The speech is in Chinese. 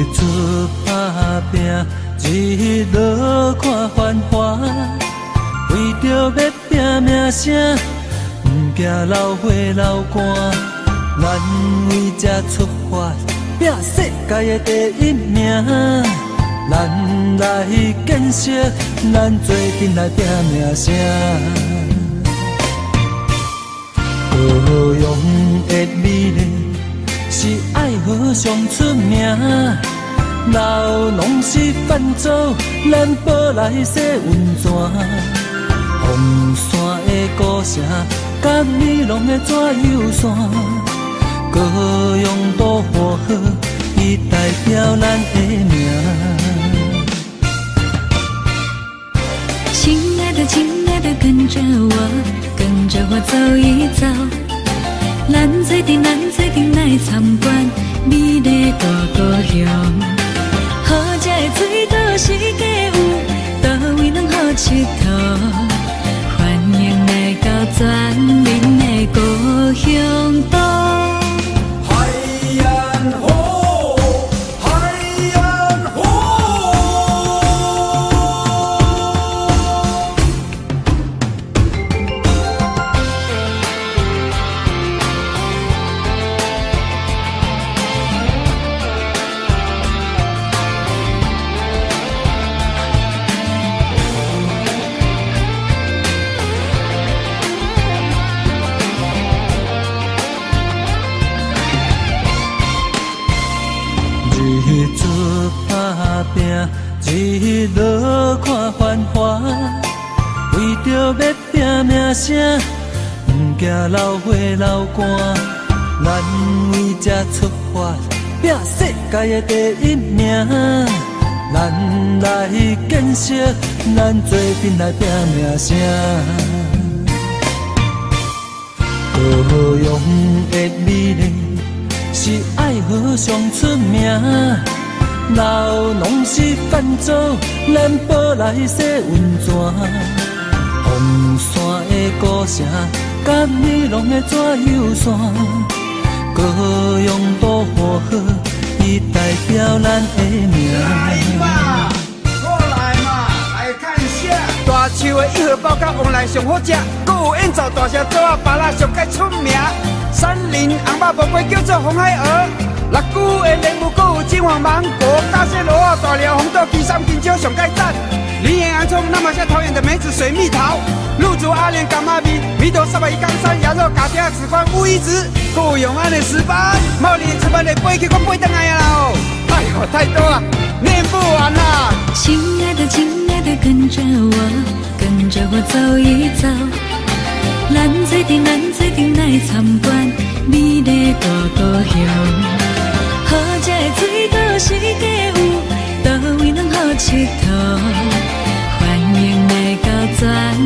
出打拼，日落看繁华，为着要拼命声，不惊流血流汗。咱为这出发，拼世界的第一名。咱来建设，咱做阵来拼命声。高雄的美丽是爱河上出名，老拢是泛舟，咱保来洗温泉。红山的古城，甲美浓的纸油线，高雄都河河，伊代表咱的名。 亲爱的，亲爱的，跟着我，跟着我走一走。咱做阵来参观美丽大故乡。好食的水倒是价有，倒位拢好佚佗。欢迎来到全民的故乡岛。 日出打拼，日落看繁华，为着要拼命声，不惊流血流汗。咱为这出发，拼世界的第一名。咱来建设，咱做阵来拼命声。高雄的美丽是爱河上出名，老拢是泛舟，咱保来洗温泉。红山的古城，甲美浓的纸油线，高雄都河河，伊代表咱的名。 来嘛，过来嘛，来看一下。大树的一号包甲往来上好食，搁有演奏大声做巴拉上界出名。山林红肉无粿叫做红海鹅，六股的莲雾搁有金黄芒果，大西罗啊大寮红豆鸡三金蕉上界赞。林岩洋葱那么像桃园的梅子水蜜桃，入竹阿莲港妈咪，米豆沙巴一冈山羊肉咖喱紫番乌鱼子，搁有永安的石斑，茂林出版的飞去我飞回来啊啦哦！哎呦，太多了，念不完啦！ 亲爱的，亲爱的，跟着我，跟着我走一走。咱做阵来参观美丽大故乡。好食的水倒是价有，倒位拢好佚佗。欢迎来到全